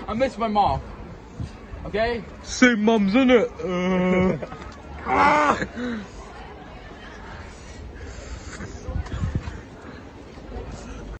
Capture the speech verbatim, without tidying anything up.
I miss my mom. Okay? Same mum's in it. Uh.